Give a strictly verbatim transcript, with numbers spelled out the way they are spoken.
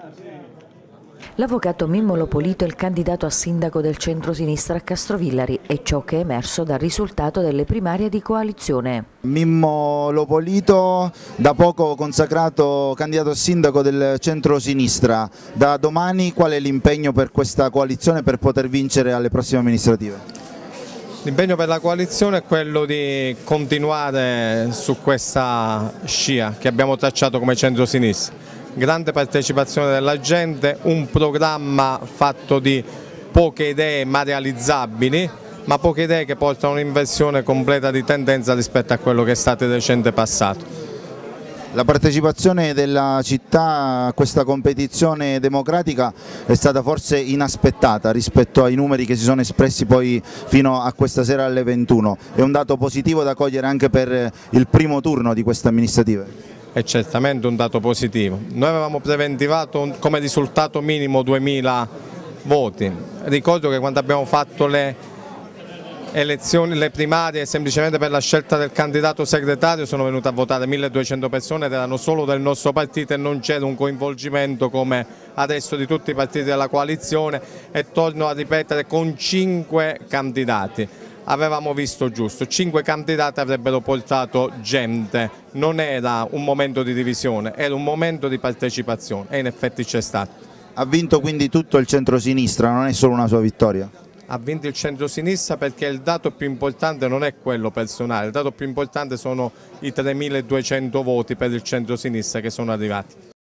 L'avvocato Mimmo Lopolito è il candidato a sindaco del centro-sinistra a Castrovillari e ciò che è emerso dal risultato delle primarie di coalizione. Mimmo Lopolito, da poco consacrato candidato a sindaco del centro-sinistra. Da domani qual è l'impegno per questa coalizione per poter vincere alle prossime amministrative? L'impegno per la coalizione è quello di continuare su questa scia che abbiamo tracciato come centro-sinistra. Grande partecipazione della gente, un programma fatto di poche idee ma realizzabili, ma poche idee che portano a un'inversione completa di tendenza rispetto a quello che è stato il recente passato. La partecipazione della città a questa competizione democratica è stata forse inaspettata rispetto ai numeri che si sono espressi poi fino a questa sera alle ventuno. È un dato positivo da cogliere anche per il primo turno di queste amministrative? È certamente un dato positivo. Noi avevamo preventivato come risultato minimo duemila voti. Ricordo che quando abbiamo fatto le elezioni, le primarie, semplicemente per la scelta del candidato segretario sono venute a votare milleduecento persone ed erano solo del nostro partito e non c'era un coinvolgimento come adesso di tutti i partiti della coalizione, e torno a ripetere, con cinque candidati. Avevamo visto giusto, cinque candidati avrebbero portato gente, non era un momento di divisione, era un momento di partecipazione e in effetti c'è stato. Ha vinto quindi tutto il centro-sinistra, non è solo una sua vittoria? Ha vinto il centro-sinistra perché il dato più importante non è quello personale, il dato più importante sono i tremiladuecento voti per il centro-sinistra che sono arrivati.